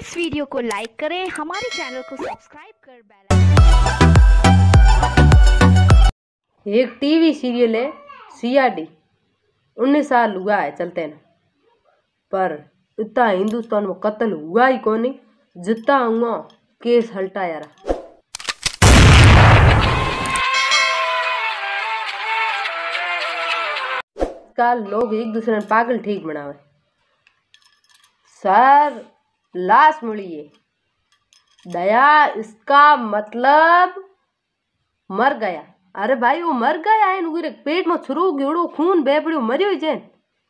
इस वीडियो को लाइक करें, हमारे चैनल को सब्सक्राइब कर बेल। एक टीवी सीरियल है CID 19 साल हुआ है चलते न, पर इतना हिंदुस्तान में कत्ल हुआ ही कोनी जितना हुआ केस हल्टा यार। आजकल लोग एक दूसरे में पागल ठीक बनावे। सर लाश मिली है दया, इसका मतलब मर गया। अरे भाई वो मर गया है, नुरे पेट में छुरो गिड़ो खून बेबड़ो मरियो जैन।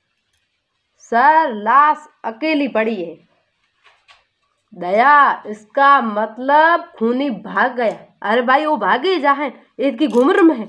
सर लाश अकेली पड़ी है दया, इसका मतलब खूनी भाग गया। अरे भाई वो भागे जाए इसकी घुमर में है।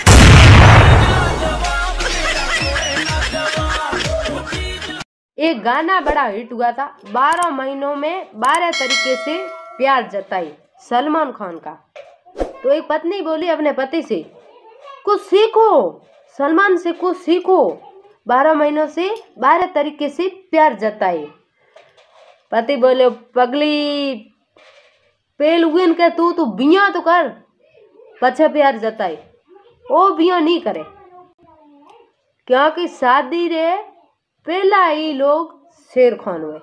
एक गाना बड़ा हिट हुआ था, 12 महीनों में 12 तरीके से प्यार जताई, सलमान खान का। तो एक पत्नी बोली अपने पति से, कुछ सीखो सलमान से, कुछ सीखो, 12 महीनों से 12 तरीके से प्यार जताई। पति बोले, पगली पेल उगन के तू बिया तो कर पछे प्यार जताई। ओ बिया नहीं करे, क्योंकि शादी रे पहला ही लोग शेर खान हुए।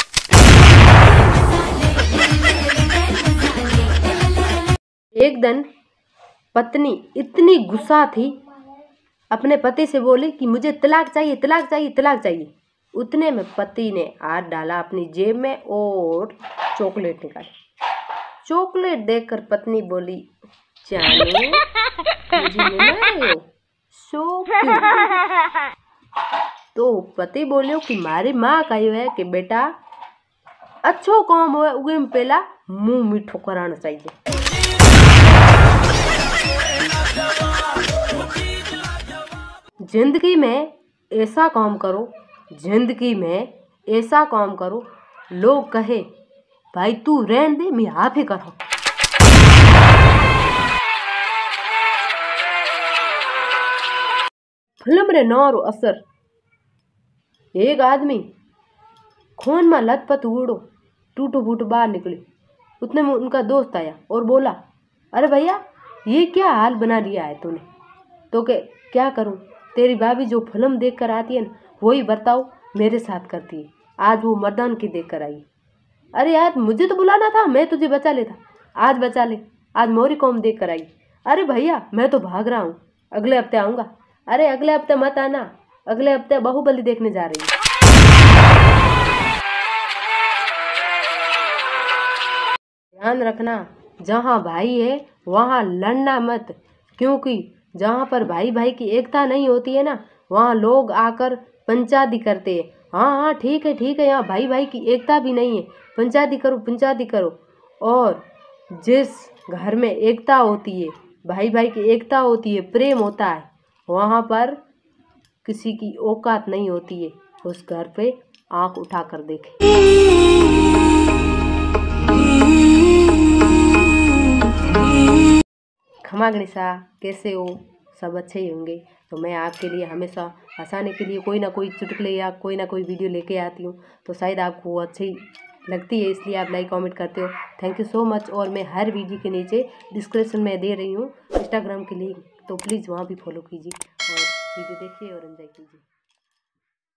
एक दिन पत्नी इतनी गुस्सा थी, अपने पति से बोली कि मुझे तलाक चाहिए, तलाक चाहिए, तलाक चाहिए। उतने में पति ने हाथ डाला अपनी जेब में और चॉकलेट निकाली। चॉकलेट देखकर पत्नी बोली, जानू मुझे मिला रहे हो, सो क्यों? तो पति बोलियो कि मारी माँ कही है कि बेटा अच्छो काम हो उगे में पहला मुंह मीठो कराना चाहिए। जिंदगी में ऐसा काम करो, जिंदगी में ऐसा काम करो लोग कहे भाई तू रहन दे, मैं आप ही करो। फिल्म रे नौर असर, एक आदमी खून में लथपथ उड़ो टूटो फूटो बाहर निकले। उतने में उनका दोस्त आया और बोला, अरे भैया ये क्या हाल बना दिया है तूने? तो क्या करूं, तेरी भाभी जो फिल्म देख कर आती है ना वही बर्ताव मेरे साथ करती है। आज वो मर्दान की देख कर आई। अरे यार मुझे तो बुलाना था, मैं तुझे बचा लेता, आज बचा ले, आज मोरी कॉम देख कर आई। अरे भैया मैं तो भाग रहा हूँ, अगले हफ्ते आऊँगा। अरे अगले हफ्ते मत आना, अगले हफ्ते बाहुबली देखने जा रही है। ध्यान रखना, जहाँ भाई है वहाँ लड़ना मत, क्योंकि जहाँ पर भाई भाई की एकता नहीं होती है ना वहाँ लोग आकर पंचायती करते हैं। हाँ हाँ ठीक है, यहाँ भाई भाई की एकता भी नहीं है, पंचायती करो, पंचायती करो। और जिस घर में एकता होती है, भाई भाई की एकता होती है, प्रेम होता है, वहाँ पर किसी की औकात नहीं होती है उस घर पे आंख उठाकर देखे। खमा गणिसा, कैसे हो? सब अच्छे ही होंगे। तो मैं आपके लिए हमेशा हंसाने के लिए कोई ना कोई चुटकुले या कोई ना कोई वीडियो लेके आती हूँ, तो शायद आपको वो अच्छी लगती है, इसलिए आप लाइक कमेंट करते हो। Thank you so much. और मैं हर वीडियो के नीचे डिस्क्रिप्शन में दे रही हूँ इंस्टाग्राम के लिंक, तो प्लीज़ वहाँ भी फॉलो कीजिए और वीडियो देखिए और एंजॉय कीजिए।